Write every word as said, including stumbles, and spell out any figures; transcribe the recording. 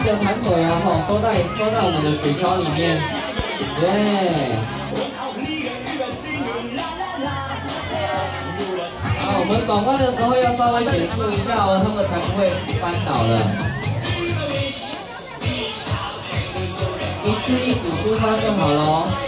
个弹腿啊，吼，收在收在我们的雪橇里面，耶。好，我们转弯的时候要稍微减速一下哦，他们才不会翻倒了。一次一组出发就好了哦。